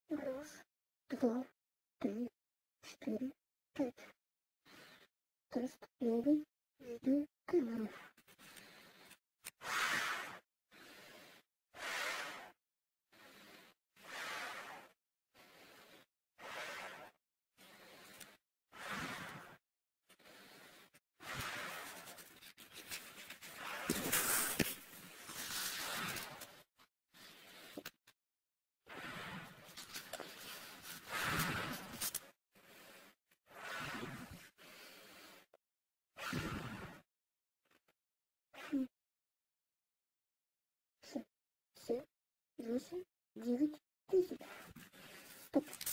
Раз, два, три, четыре, пять. Тест новый видеокамеры. Семь, восемь, 9, 10. Стоп.